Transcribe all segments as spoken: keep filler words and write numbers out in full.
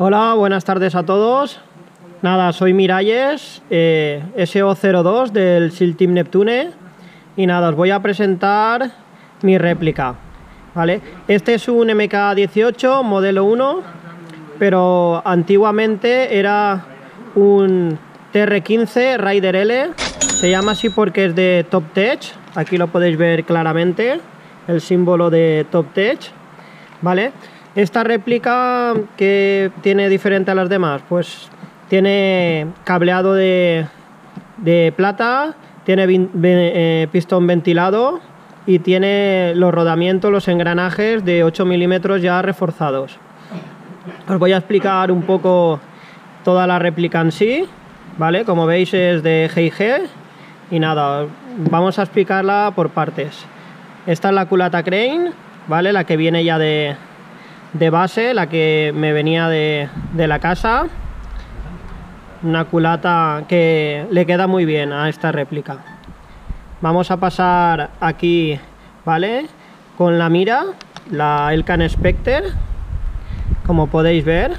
Hola, buenas tardes a todos. Nada, soy Miralles, eh, S O cero dos del SEAL Team Neptune. Y nada, os voy a presentar mi réplica, ¿vale? Este es un M K dieciocho modelo uno, pero antiguamente era un T R quince Raider L. Se llama así porque es de Top Tech. Aquí lo podéis ver claramente, el símbolo de Top Tech, ¿vale? Esta réplica, que tiene diferente a las demás, pues tiene cableado de, de plata, tiene eh, pistón ventilado y tiene los rodamientos, los engranajes de ocho milímetros ya reforzados. Os voy a explicar un poco toda la réplica en sí, ¿vale? Como veis es de G y G y nada, vamos a explicarla por partes. Esta es la culata Crane, ¿vale? La que viene ya de... de base, la que me venía de, de la casa. Una culata que le queda muy bien a esta réplica. Vamos a pasar aquí, ¿vale? Con la mira, la Elcan Spectre, como podéis ver.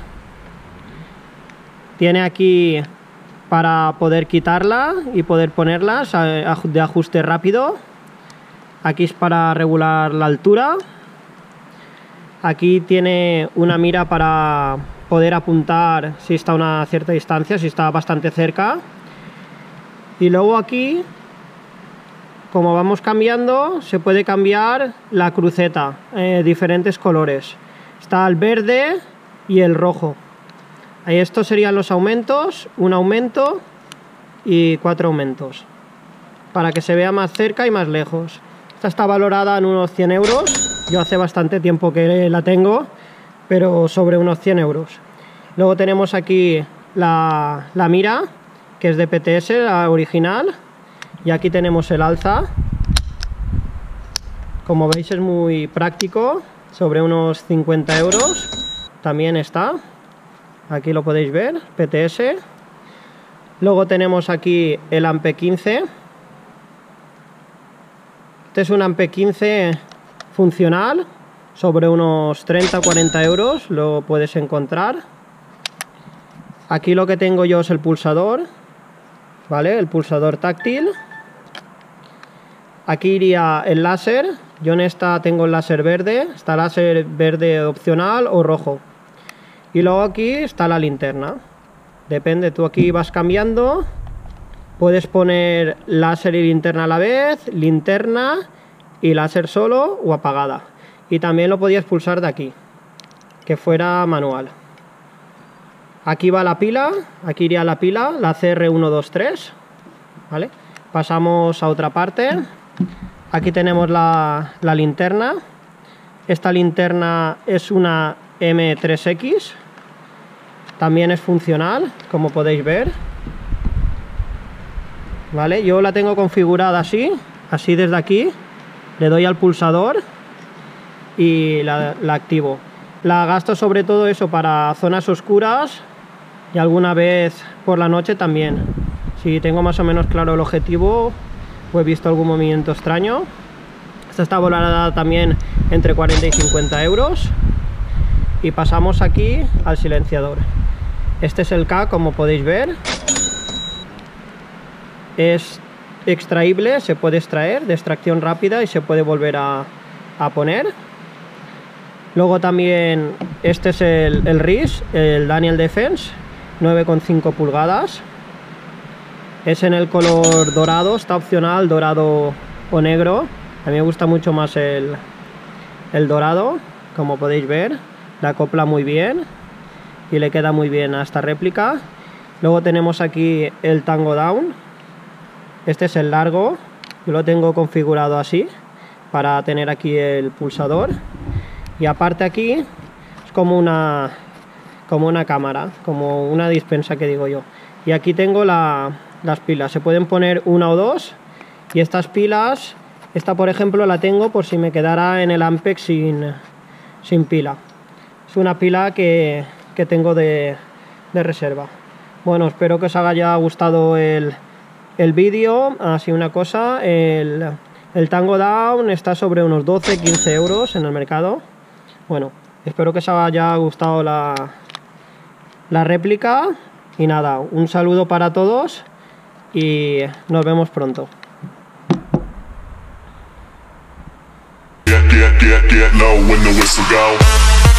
Tiene aquí para poder quitarla y poder ponerlas de ajuste rápido. Aquí es para regular la altura. Aquí tiene una mira para poder apuntar si está a una cierta distancia, si está bastante cerca. Y luego aquí, como vamos cambiando, se puede cambiar la cruceta, eh, diferentes colores. Está el verde y el rojo. Ahí estos serían los aumentos, un aumento y cuatro aumentos, para que se vea más cerca y más lejos. Esta está valorada en unos cien euros. Yo hace bastante tiempo que la tengo, pero sobre unos cien euros. Luego tenemos aquí la, la mira, que es de P T S, la original. Y aquí tenemos el alza. Como veis es muy práctico, sobre unos cincuenta euros. También está. Aquí lo podéis ver, P T S. Luego tenemos aquí el Ampe quince. Este es un Ampe quince funcional, sobre unos treinta a cuarenta euros lo puedes encontrar. Aquí lo que tengo yo es el pulsador, ¿vale? El pulsador táctil. Aquí iría el láser. Yo en esta tengo el láser verde. Está láser verde opcional o rojo. Y luego aquí está la linterna. Depende, tú aquí vas cambiando. Puedes poner láser y linterna a la vez, linterna y láser solo o apagada. Y también lo podías pulsar de aquí, que fuera manual. Aquí va la pila, aquí iría la pila, la C R ciento veintitrés, ¿vale? Pasamos a otra parte. Aquí tenemos la, la linterna. Esta linterna es una M tres X. También es funcional, como podéis ver. ¿Vale? Yo la tengo configurada así, así desde aquí. Le doy al pulsador y la, la activo. La gasto sobre todo eso para zonas oscuras y alguna vez por la noche también. Si tengo más o menos claro el objetivo o he visto algún movimiento extraño. Esta está valorada también entre cuarenta y cincuenta euros. Y pasamos aquí al silenciador. Este es el K, como podéis ver. Es extraíble, se puede extraer de extracción rápida y se puede volver a, a poner. Luego también este es el, el R I S, el Daniel Defense, nueve coma cinco pulgadas. Es en el color dorado, está opcional, dorado o negro. A mí me gusta mucho más el, el dorado, como podéis ver. La acopla muy bien y le queda muy bien a esta réplica. Luego tenemos aquí el Tango Down. Este es el largo, yo lo tengo configurado así para tener aquí el pulsador. Y aparte aquí es como una, como una cámara, como una dispensa que digo yo. Y aquí tengo la, las pilas, se pueden poner una o dos. Y estas pilas, esta por ejemplo la tengo por si me quedara en el Ampex sin, sin pila. Es una pila que, que tengo de, de reserva. Bueno, espero que os haya gustado el... el vídeo. Así una cosa, el, el Tango Down está sobre unos doce a quince euros en el mercado. Bueno, espero que os haya gustado la, la réplica. Y nada, un saludo para todos y nos vemos pronto. Get, get, get, get low when the whistle go.